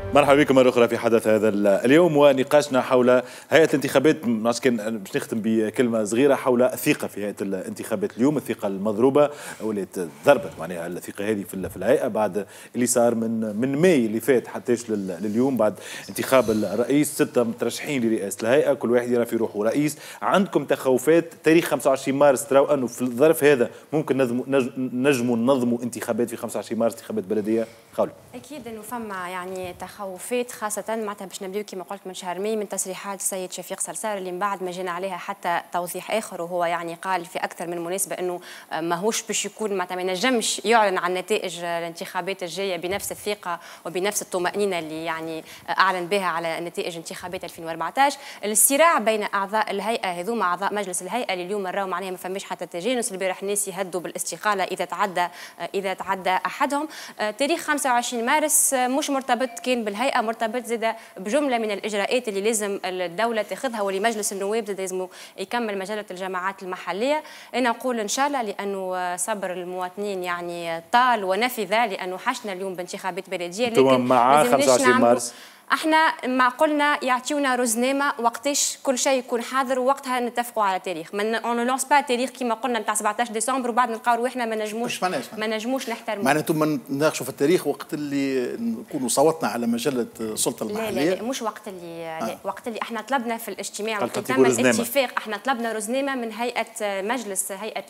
مرحبا بكم مرة أخرى في حدث هذا اليوم ونقاشنا حول هيئة الانتخابات. كان باش نختم بكلمة صغيرة حول الثقة في هيئة الانتخابات اليوم، الثقة المضروبة ولات ضربت معناها الثقة هذه في الهيئة بعد اللي صار من ماي اللي فات حتىش لليوم، بعد انتخاب الرئيس 6 مترشحين لرئاسة الهيئة، كل واحد يرى في روحه رئيس. عندكم تخوفات تاريخ 25 مارس تراو أنه في الظرف هذا ممكن نجموا ننظموا انتخابات في 25 مارس، انتخابات بلدية؟ قولوا. أكيد أنه فما يعني تخوفات، خاصة معناتها باش نبداو كما قلت من شهر ماي من تصريحات السيد شفيق صرصار اللي من بعد ما جينا عليها حتى توضيح آخر، وهو يعني قال في أكثر من مناسبة أنه ماهوش باش يكون معناتها ما ينجمش يعلن عن نتائج الانتخابات الجاية بنفس الثقة وبنفس الطمأنينة اللي يعني أعلن بها على نتائج انتخابات 2014. الصراع بين أعضاء الهيئة هذوما أعضاء مجلس الهيئة اللي اليوم راهو معناها ما فماش حتى تجانس. البارح الناس يهدوا بالاستقالة إذا تعدى أحدهم. تاريخ 25 مارس مش مرتبط كان بالهيئة، مرتبط زاد بجملة من الإجراءات اللي لازم الدولة تاخذها واللي مجلس النواب زاد لازم يكمل مجلة الجماعات المحلية. أنا نقول إن شاء الله لأنه صبر المواطنين يعني طال ونفذ، لأنه حشنا اليوم بانتخابات بلدية. لكن مع 25 مارس احنا ما قلنا يعطيونا رزنامه وقتاش كل شيء يكون حاضر ووقتها نتفقوا على تاريخ. اون لونس با تاريخ كما قلنا نتاع 17 ديسمبر وبعد نلقاو روحنا ما نجموش نحترموا. معناتها ما نناقشوا في التاريخ وقت اللي نكونوا صوتنا على مجله السلطه المحليه. لا مش وقت اللي وقت اللي احنا طلبنا في الاجتماع وقت تم الاتفاق. احنا طلبنا رزنامه من هيئه مجلس هيئه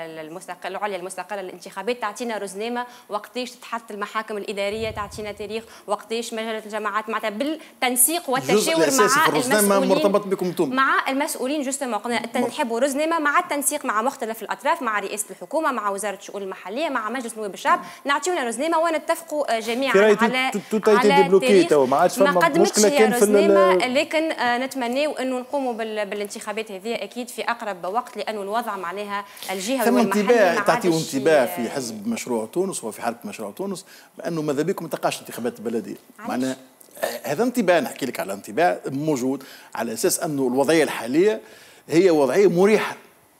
العليا المستقله للانتخابات تعطينا رزنامه وقتاش تتحط المحاكم الاداريه، تعطينا تاريخ وقتاش مجله الجماعات معناتها بالتنسيق والتشاور مع المسؤولين مرتبط بكم انتم مع المسؤولين جوستومون قلنا نحبوا رزنامه مع التنسيق مع مختلف الاطراف، مع رئاسه الحكومه، مع وزاره الشؤون المحليه، مع مجلس نواب الشعب، نعطيونا رزنامه ونتفقوا جميعا على تاريخ. ما قدمتش هي رزنامه، لكن نتمناو انه نقوموا بالانتخابات هذه اكيد في اقرب وقت، لانه الوضع معناها الجهوي والمحلي تعطيوا انتباه في حزب مشروع تونس وفي حركه مشروع تونس بانه ماذا بكم ما تلقاش انتخابات بلديه. معناها هذا انطباع، نحكي لك على انطباع موجود على اساس انه الوضعيه الحاليه هي وضعيه مريحه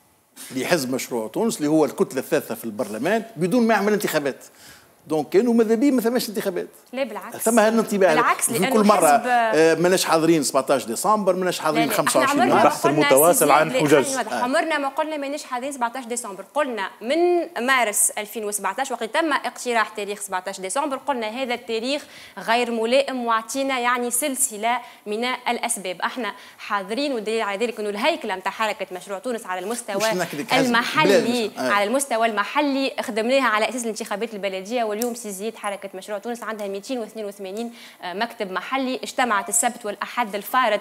لحزب مشروع تونس اللي هو الكتله الثالثه في البرلمان بدون ما يعمل انتخابات. دونك كانوا ماذا بيه ما ثماش انتخابات. لا بالعكس، ثم هالانطباع بالعكس في كل مره ماناش حاضرين 17 ديسمبر، ماناش حاضرين 25 مارس. البحث المتواصل عن حجج. عمرنا ما قلنا ماناش حاضرين 17 ديسمبر، قلنا من مارس 2017 وقت تم اقتراح تاريخ 17 ديسمبر قلنا هذا التاريخ غير ملائم واعطينا يعني سلسله من الاسباب. احنا حاضرين والدليل على ذلك انه الهيكله نتاع حركه مشروع تونس على المستوى المحلي على المستوى المحلي خدمناها على اساس الانتخابات البلديه. واليوم سيزيد حركة مشروع تونس عندها 282 مكتب محلي، اجتمعت السبت والأحد الفارط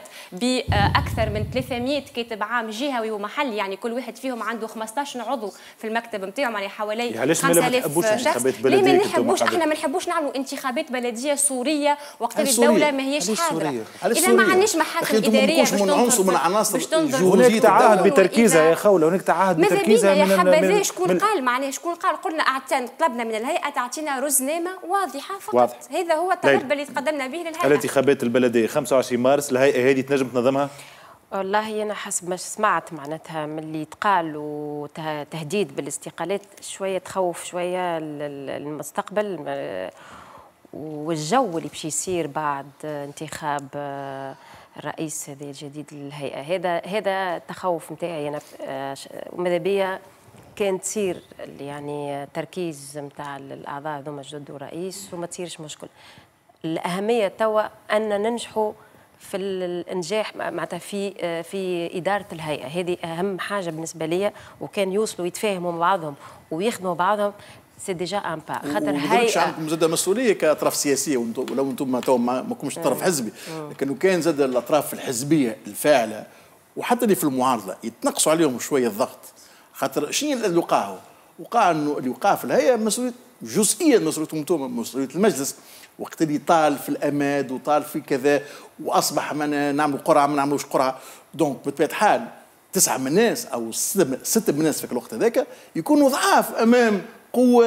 بأكثر من 300 كاتب عام جهوي ومحلي، يعني كل واحد فيهم عنده 15 عضو في المكتب نتاعهم، يعني حوالي 5000 شخص. ليه ما نحبوش؟ احنا ما نحبوش نعملوا انتخابات بلدية سورية وقت الدولة ما هيش حاضرة. إذا ما عندناش محاكم إدارية باش تنظر هناك تعهد بتركيزها يا خولة، هناك تعهد بتركيزها. يا حبذا شكون قال معناه شكون قال؟ قلنا طلبنا من الهيئة تعطينا رزنامه واضحه فقط. واضح. هذا هو الطلب اللي تقدمنا به للهيئه. الانتخابات البلديه 25 مارس الهيئه هذه تنجم تنظمها؟ والله انا حسب ما سمعت معناتها من اللي يتقال وتهديد بالاستقالات شويه تخوف شويه المستقبل والجو اللي باش يصير بعد انتخاب الرئيس هذا الجديد للهيئه. هذا تخوف نتاعي انا. وماذا بيا كان تصير يعني تركيز نتاع الاعضاء هذوما جدد ورئيس وما تصيرش مشكل. الاهميه توا ان ننجحوا في الانجاح معناتها في اداره الهيئه، هذه اهم حاجه بالنسبه لي. وكان يوصلوا يتفاهموا مع بعضهم ويخدموا بعضهم سي ديجا ان با. خاطر هيئه عندكم زاد مسؤوليه كاطراف سياسيه، ولو انتم تو ما كنتش طرف حزبي، لكن كان زاد الاطراف الحزبيه الفاعله وحتى اللي في المعارضه يتنقصوا عليهم شويه الضغط. خاطر شنو اللي وقعوا؟ وقع انه اللي وقع في الهيئه مسؤوليه جزئيه، مسؤوليتهم انتم، مسؤوليه المجلس. وقت اللي طال في الاماد وطال في كذا واصبح نعملوا قرعه ما نعملوش قرعه، دونك بطبيعه الحال 9 من الناس او 6 من الناس في الوقت هذاك يكونوا ضعاف امام قوه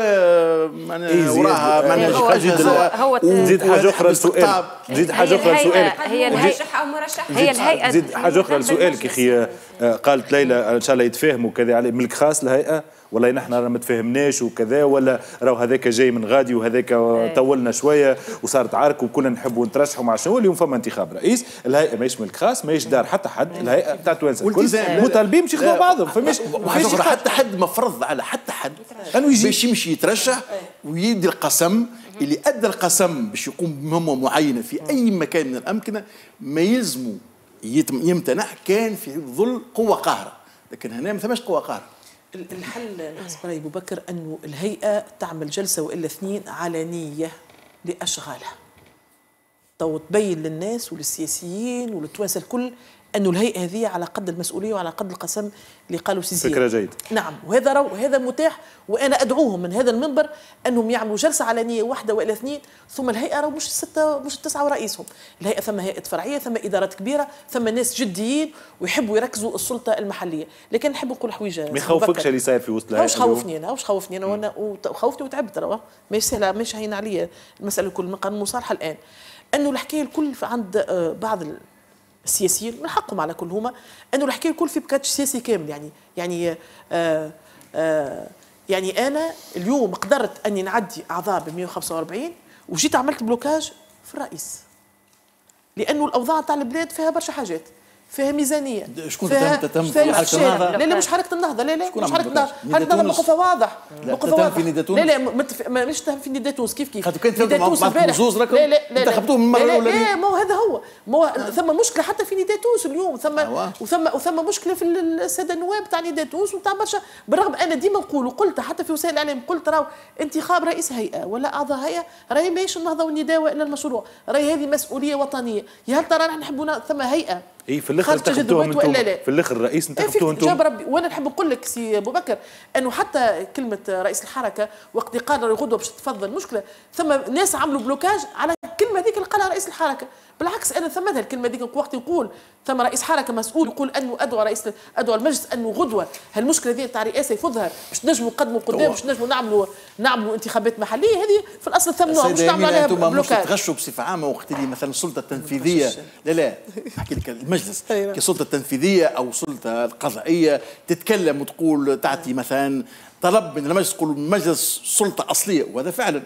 وراها معناها زيد حاجه اخرى لسؤال. زيد حاجه اخرى لسؤالك. هي المرشح او مرشح هي الهيئه. زيد حاجه اخرى لسؤالك يا اخي. قالت ليلى ان شاء الله يتفاهموا كذا على ملك خاص الهيئه والله نحن ما تفهمناش وكذا، ولا راهو هذاك جاي من غادي وهذاك طولنا شويه وصارت عارك وكنا نحبوا نترشحوا مع شنو. اليوم فما انتخاب رئيس، الهيئه ماهيش ملك خاص، ماهيش دار حتى حد، الهيئه بتاع توانسه الكل مطالبين باش يخدموا بعضهم. فماش حتى حد ما فرض على حتى حد انه يجي باش يمشي يترشح ويدي القسم اللي ادى القسم باش يقوم بمهمه معينه في اي مكان من الامكنه، ما يلزموا يمتنع كان في ظل قوه قاهره، لكن هنا ما ثماش قوه قاهره. الحل نحسب راي ابو بكر انه الهيئه تعمل جلسه والا اثنين علنيه لاشغالها، تو تبين للناس وللسياسيين وللتوانسه الكل انه الهيئه هذه على قد المسؤوليه وعلى قد القسم اللي قالوا سيسي. فكره جيده. نعم، وهذا متاح، وانا ادعوهم من هذا المنبر انهم يعملوا جلسه علنيه واحده والا اثنين، ثم الهيئه راه مش السته مش التسعه ورئيسهم، الهيئه ثم هيئه فرعيه، ثم ادارات كبيره، ثم ناس جديين ويحبوا يركزوا السلطه المحليه، لكن نحب نقول حويجه. ما يخوفكش اللي صاير في وسط الهيئه؟ واش خوفني انا؟ واش خوفني انا؟ وانا خوفني وتعبت، راه ماهيش سهله، ماهيش هين عليا المساله الكل. من قانون المصالحه الان انه الحكايه الكل عند بعض السياسيين من حقهم على كل هما انه الحكايه الكل في بكاتش سياسي كامل. يعني انا اليوم قدرت اني نعدي اعضاء ب 145 وجيت عملت بلوكاج في الرئيس، لانه الاوضاع تاع البلاد فيها برشا حاجات، فيها ميزانيه. شكون تتهم في حركه النهضه؟ لا مش حركه النهضه، لا مش حركه النهضه، حركه النهضه موقفها واضح، موقفها واضح. لا مش تهم في نداء تونس. كيف خاطر كان تهم مع زوز راكم انتخبتوهم من المره الاولى. لا ما هو هذا هو، ما هو ثم مشكله حتى في نداء تونس اليوم، وثم مشكله في الساده النواب تاع نداء تونس وتاع برشا. بالرغم انا ديما نقول وقلت حتى في وسائل الاعلام، قلت راهو انتخاب رئيس هيئه ولا اعضاء هيئه راهي ماهيش النهضه والنداء والا المشروع، راهي هذه مسؤوليه وطنيه. يا هل ترى نحن نحبوا ثم هيئه اي في الاخر انتخبتوهم انتم، في الاخر الرئيس انتخبتوه انتم. جاب ربي. وانا نحب نقول لك سي ابو بكر انه حتى كلمه رئيس الحركه وقت اللي قال غدوه باش تفضل مشكله، ثم ناس عملوا بلوكاج على الكلمه هذيك اللي قالها رئيس الحركه. بالعكس انا ثمتها الكلمه هذيك وقت نقول ثم رئيس حركه مسؤول يقول انه ادعو المجلس انه غدوه هالمشكله ذي تاع الرئاسه يفضها باش نجموا نقدموا قدام، باش نجموا نعملوا انتخابات محليه. هذه في الاصل ثمنوها، مش نعملوا عليها بلوكاج. مش تغشوا بصفه عامه وقت اللي مثلا السلطه التنفيذيه لا احكي لك المجلس كسلطه تنفيذيه او سلطه القضائيه تتكلم وتقول تعطي مثلا طلب من المجلس، تقول المجلس سلطه اصليه، وهذا فعلا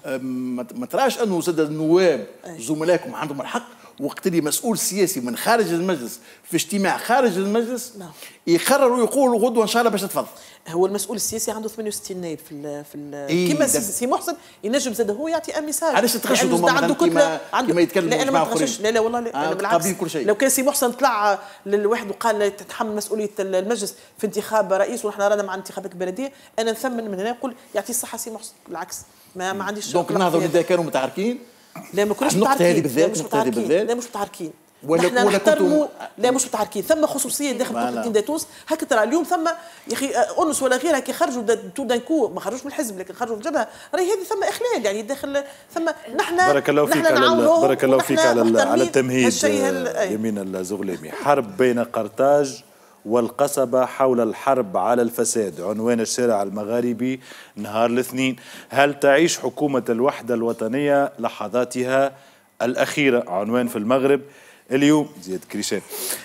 ما تراش انه زاد النواب زملائكم عندهم الحق وقت اللي مسؤول سياسي من خارج المجلس في اجتماع خارج المجلس يقرر ويقول غدوه ان شاء الله باش تتفضل. هو المسؤول السياسي عنده 68 نائب كيما سي محسن ينجم زاد هو يعطي ان ميساج. علاش تتغشوا عنده كتله كيما يتكلموا مع اخرين؟ لا والله لا بالعكس. لو كان سي محسن طلع للواحد وقال تتحمل مسؤوليه المجلس في انتخاب رئيس ونحن رانا مع انتخابات بلديه، انا نثمن من هنا نقول يعطي الصحه سي محسن. بالعكس ما عنديش. دونك النهضه والنداء كانوا متعاركين؟ لا ما كناش متعاركين. لا مش متعاركين. نحن نحترموا. لا مش متعاركين، ثم خصوصيه داخل خطه نداء تونس. هكا ترى اليوم ثم يا اخي انس ولا غيرها كي خرجوا تو دانكو ما خرجوش من الحزب لكن خرجوا من الجبهه، راهي هذه ثم اخلال يعني داخل ثم نحن. بارك الله فيك بارك الله فيك على التمهيد يمين الزغليمي. حرب بين قرطاج والقصبة حول الحرب على الفساد، عنوان الشارع المغاربي نهار الاثنين. هل تعيش حكومة الوحدة الوطنية لحظاتها الأخيرة؟ عنوان في المغرب اليوم زياد كريشان.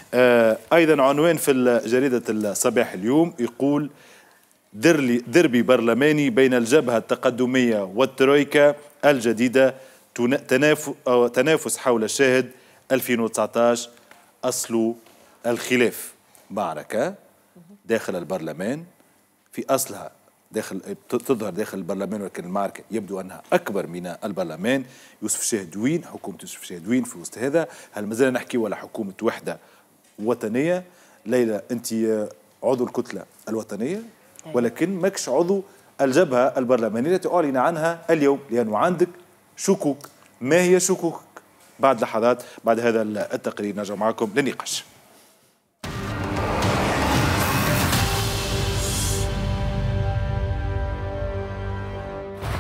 أيضا عنوان في جريدة الصباح اليوم يقول دربي برلماني بين الجبهة التقدمية والترويكا الجديدة، تنافس حول الشاهد 2019 أصل الخلاف. معركة داخل البرلمان في أصلها تظهر داخل البرلمان، ولكن المعركة يبدو أنها أكبر من البرلمان. يوسف شاهدوين، حكومة يوسف شاهدوين في وسط هذا. هل مازال نحكي ولا حكومة وحدة وطنية؟ ليلى أنت عضو الكتلة الوطنية ولكن ماكش عضو الجبهة البرلمانية التي أعلن عنها اليوم، لأنه عندك شكوك. ما هي شكوك؟ بعد لحظات بعد هذا التقرير نرجع معكم للنقاش.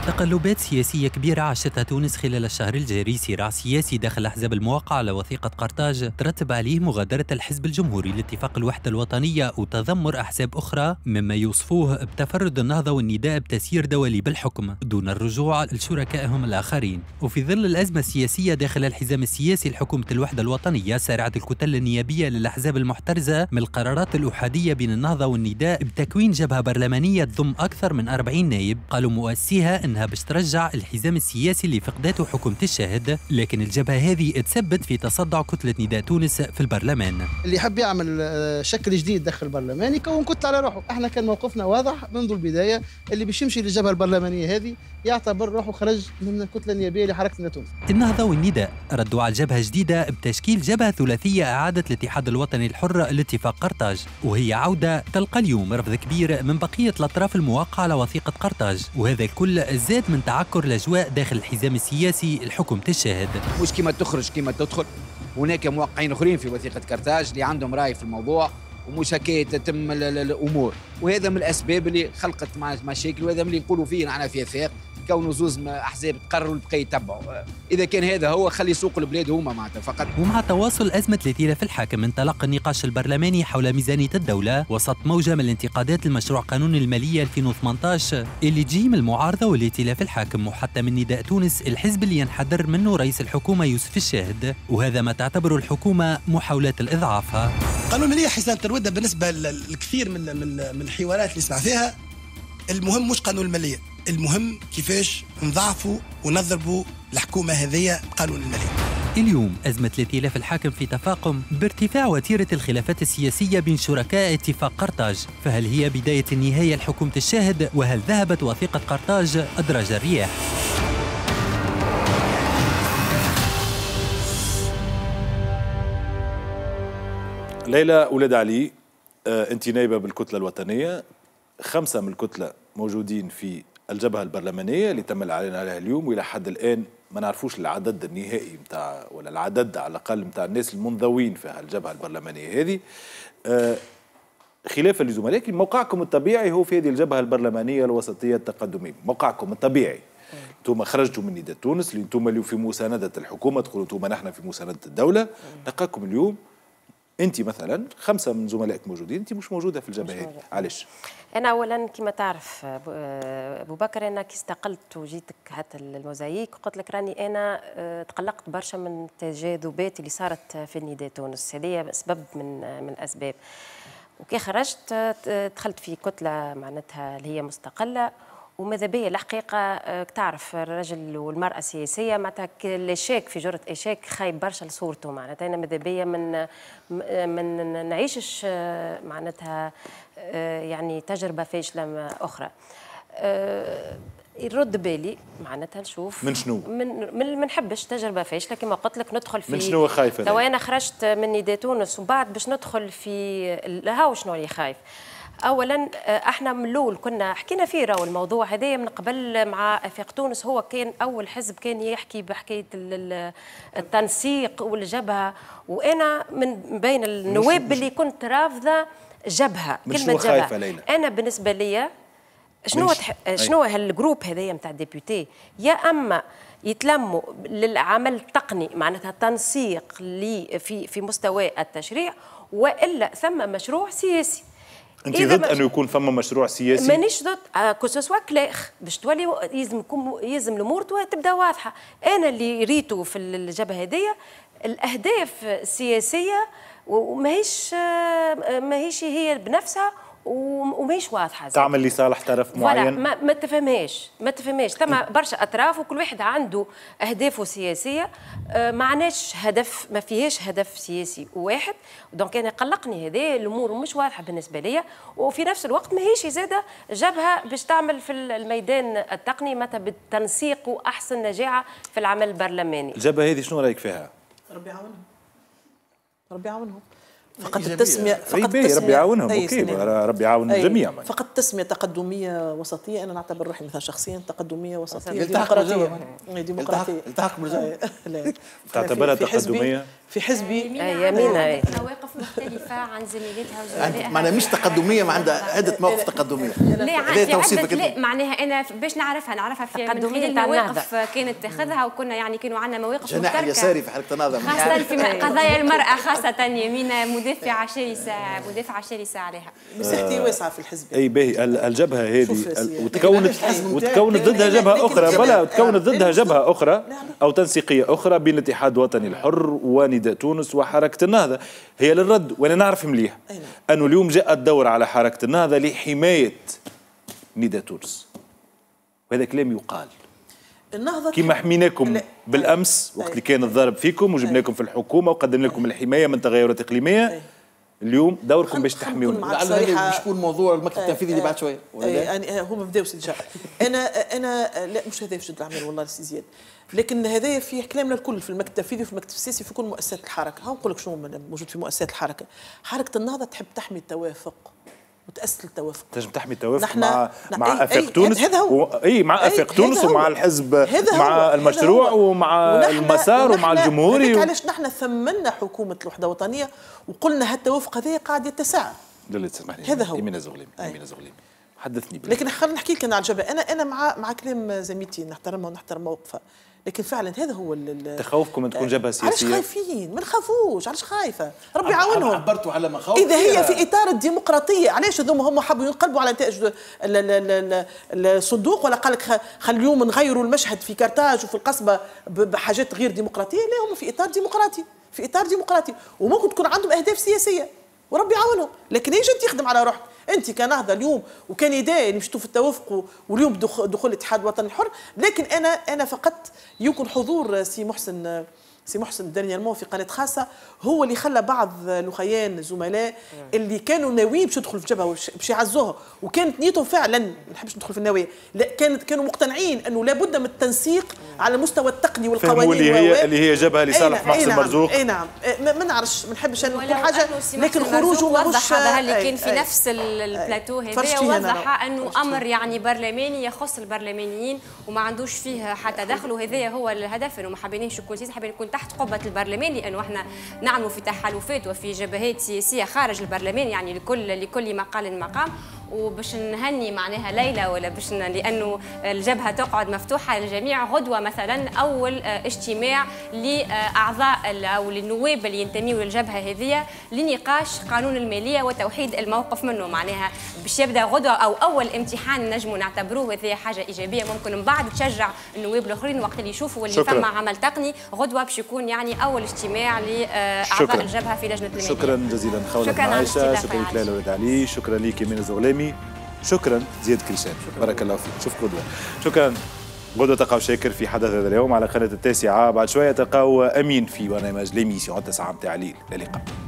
تقلبات سياسية كبيرة عاشتها تونس خلال الشهر الجاري، صراع سياسي داخل الأحزاب الموقعة على وثيقة قرطاج ترتب عليه مغادرة الحزب الجمهوري لاتفاق الوحدة الوطنية وتذمر أحزاب أخرى مما يوصفوه بتفرد النهضة والنداء بتسيير دولي بالحكم دون الرجوع لشركائهم الآخرين. وفي ظل الأزمة السياسية داخل الحزام السياسي لحكومة الوحدة الوطنية، سارعت الكتل النيابية للأحزاب المحترزة من القرارات الأحادية بين النهضة والنداء بتكوين جبهة برلمانية تضم أكثر من 40 نائب، قالوا مؤسسيها إنها باش ترجع الحزام السياسي اللي فقدته حكومة الشاهد، لكن الجبهة هذه تثبت في تصدع كتلة نداء تونس في البرلمان. اللي يحب يعمل شكل جديد داخل البرلمان يكون كتلة على روحه. احنا كان موقفنا واضح منذ البداية، اللي باش يمشي للجبهة البرلمانية هذه يعتبر روحه خرج من الكتلة النيابية لحركة تونس. النهضة والنداء ردوا على جبهة جديدة بتشكيل جبهة ثلاثية أعادت الاتحاد الوطني الحر لاتفاق قرطاج، وهي عودة تلقى اليوم رفض كبير من بقية الأطراف الموقعة على وثيقة قرطاج، وهذا الكل زاد من تعكر الأجواء داخل الحزام السياسي لحكومة الشاهد. مش كما تخرج كما تدخل، هناك موقعين آخرين في وثيقة قرطاج اللي عندهم رأي في الموضوع، ومش هكا تتم الأمور، وهذا من الأسباب اللي خلقت مشاكل، وهذا من اللي نقولوا فيه نحن في افاق كونوا زوز احزاب تقرروا البقيه يتبعوا. اذا كان هذا هو خلي سوق البلاد هما معناتها فقط. ومع تواصل ازمه الائتلاف الحاكم انطلق النقاش البرلماني حول ميزانيه الدوله وسط موجه من الانتقادات لمشروع قانون الماليه 2018 اللي تجي من المعارضه والائتلاف الحاكم وحتى من نداء تونس، الحزب اللي ينحدر منه رئيس الحكومه يوسف الشاهد، وهذا ما تعتبره الحكومه محاولات الاضعافها. قانون الماليه حسام تروده بالنسبه للكثير من الحوارات اللي سمع فيها، المهم مش قانون الماليه، المهم كيفاش نضعفوا ونضربوا الحكومة هذه بقانون المالية. اليوم أزمة الائتلاف الحاكم في تفاقم بارتفاع وتيرة الخلافات السياسية بين شركاء اتفاق قرطاج، فهل هي بداية النهاية لحكومة الشاهد؟ وهل ذهبت وثيقة قرطاج أدراج الرياح؟ ليلى ولاد علي، أنت نائبة بالكتلة الوطنية، 5 من الكتلة موجودين في الجبهة البرلمانية اللي تم الإعلان عليها اليوم، وإلى حد الآن ما نعرفوش العدد النهائي متاع ولا العدد على الأقل متاع الناس المنضوين في الجبهة البرلمانية هذه، خلافا لزملائك. موقعكم الطبيعي هو في هذه الجبهة البرلمانية الوسطية التقدمية، موقعكم الطبيعي. انتم خرجتوا من نداء تونس اللي انتم اليوم في مساندة الحكومة، تقولوا انتم نحن في مساندة الدولة. نلقاكم اليوم انت مثلا 5 من زملائك موجودين، انت مش موجوده في الجبهه هذه، علاش؟ انا اولا كما تعرف ابو بكر، انا كي استقلت وجيتك حتى الموزايك قلت لك راني انا تقلقت برشا من التجاذبات اللي صارت في النداء تونس، هذه سبب من الاسباب. وكي خرجت دخلت في كتله معناتها اللي هي مستقله، وماذا بيا الحقيقه تعرف الرجل والمراه السياسيه معناتها الاشاك في جرة اشاك خايب برشا لصورته، معناتها انا ماذا بيا من نعيشش معناتها يعني تجربه فاشله اخرى. يرد بالي معناتها نشوف من شنو؟ من نحبش تجربه فاشله كما قلت لك ندخل في من شنو خايفه؟ تو انا خرجت من نداء تونس وبعد باش ندخل في هاو شنو اللي خايف. اولا احنا من الاول كنا حكينا فيه راهو الموضوع هذايا من قبل مع افاق تونس، هو كان اول حزب كان يحكي بحكايه التنسيق والجبهه، وانا من بين النواب اللي كنت رافضه جبهه كلمه جبهه. انا بالنسبه لي شنو هالجروب هذايا نتاع الديبيوتي، يا اما يتلموا للعمل التقني معناتها تنسيق في مستوى التشريع، والا ثم مشروع سياسي. انت ضد انه يكون فما مشروع سياسي؟ مانيش ضد، كوسوسوا كلاخ باش تولي يلزم الامور تبدا واضحه. انا اللي ريته في الجبهه هذيا الاهداف السياسيه وماهيش هي بنفسها وماهيش واضحه، تعمل لصالح طرف معين. ما تفهماش ثم برشا اطراف وكل واحد عنده اهدافه السياسيه، ما عناش هدف، ما فيهاش هدف سياسي واحد. دونك انا قلقني هذه الامور مش واضحه بالنسبه لي، وفي نفس الوقت ماهيش زاده جبهه باش تعمل في الميدان التقني متى بالتنسيق واحسن نجاعه في العمل البرلماني. الجبهه هذه شنو رايك فيها؟ ربي يعاونهم، ربي يعاونهم. فقط التسميه فقط ربي يعاونهم ربي يعاون الجميع. فقط تسميه تقدميه وسطيه، انا نعتبر روحي مثلا شخصيا تقدميه وسطيه ديمقراطيه. ديمقراطيه التحق بالجميع. تعتبرها تقدميه في حزبي يمينة مواقف مختلفة عن زميلتها وزملائها. معناها مش تقدميه، ما عندها عدة مواقف تقدميه. لا توصيفك. لا معناها انا باش نعرفها في من خلال مواقف كانت تاخذها، وكنا يعني كانوا عندنا مواقف مشتركة. جناح اليساري في حركة النهضة، خاصة في قضايا المرأة، خاصة يمينة مدافعة شرسة عليها. مساحتي واسعة في الحزب. اي باهي الجبهة هذه وتكونت ضدها جبهة أخرى، بلا تكونت ضدها جبهة أخرى أو تنسيقية أخرى بين الاتحاد الوطني الحر ونداء تونس وحركة النهضة. هي للرد، وأنا نعرف مليح أنه اليوم جاء الدور على حركة النهضة لحماية نداء تونس، وهذا كلام يقال. النهضة كما حميناكم بالأمس وقت اللي كان الضرب فيكم وجبناكم في الحكومة وقدم لكم الحماية من تغيرات إقليمية، اليوم دوركم باش تحميونا. لعل باش يكون موضوع المكتب التنفيذي اللي بعد شويه. يعني هما بداو سجاع. انا لا مش هذا في جد العمل والله سي زياد، لكن هذايا فيه كلامنا الكل في المكتب التنفيذي وفي المكتب السياسي في كل مؤسسات الحركه. ها نقول لك شنو موجود في مؤسسات الحركه. حركه النهضه تحب تحمي التوافق وتأسس التوافق. تنجم تحمي التوافق مع افاق تونس. هذا هو مع افاق تونس ومع الحزب مع المشروع ومع المسار ومع الجمهوري. علاش نحن ثمنا حكومه الوحده الوطنيه وقلنا هالتوافق هذا قاعد يتساعد. هذا هو يمين زغليم. حدثني بلي. لكن خلينا نحكي لك على الجبهه. انا مع كلام زميلتي نحترمها ونحترم موقفها، لكن فعلا هذا هو تخوفكم ان تكون جبهه سياسيه. علاش خايفين؟ ما نخافوش، علاش خايفه؟ ربي يعاونهم. عبرتوا على مخاوف اذا هي في اطار الديمقراطيه. علاش هم حبوا ينقلبوا على نتائج الصندوق، ولا قال لك خلي اليوم نغيروا المشهد في كرتاج وفي القصبه بحاجات غير ديمقراطيه؟ لا، هم في اطار ديمقراطي، في اطار ديمقراطي، وممكن تكون عندهم اهداف سياسيه وربي يعاونهم. لكن ايش انت تخدم على روحك انت كنهضه اليوم وكنداء اللي مشيتوا في التوافق واليوم دخول الاتحاد الوطني الحر. لكن انا فقط يمكن حضور سي محسن دانيالمون في قناه خاصه هو اللي خلى بعض الاخيان الزملاء اللي كانوا ناويين باش يدخلوا في الجبهه باش يعزوها، وكانت نيتهم فعلا ما نحبش ندخل في النوايا، لا كانوا مقتنعين انه لابد من التنسيق على المستوى التقني والقوانين اللي هي جبهه لصالح محسن مرزوق. اي نعم. ما نعرفش، ما نحبش نقول حاجه، لكن خروجه وضح هذا اللي كان في نفس البلاتو هذا، وضح انه امر يعني برلماني يخص البرلمانيين وما عندوش فيه حتى دخل، وهذا هو الهدف، انه ما حابينش يكون سياسي، حابين يكون تحت قبة البرلمان، لأنه احنا نعمل في تحالفات وفي جبهات سياسية خارج البرلمان، يعني لكل مقال مقام. وباش نهني معناها ليلى ولا باش لانه الجبهه تقعد مفتوحه للجميع. غدوه مثلا اول اجتماع لاعضاء او للنواب اللي ينتميوا للجبهه هذه لنقاش قانون الماليه وتوحيد الموقف منه، معناها باش يبدا غدوه او اول امتحان نجموا نعتبروه هذه حاجه ايجابيه ممكن من بعد تشجع النواب الاخرين وقت اللي يشوفوا اللي فما عمل تقني. غدوه باش يكون يعني اول اجتماع لاعضاء الجبهه في لجنه الماليه. شكرا جزيلا خوله عائشه، شكرا لك ليلى ولد علي، شكرا لك يمين الزغلامي، شكرا زياد كريشان، بارك الله فيك. شوف غدوه. شكرا. غدوه تلقاو شاكر في حدث هذا اليوم على قناه التاسعه. بعد شويه تلقاو امين في برنامج ليميسيون 9 متاع الليل. اللقاء.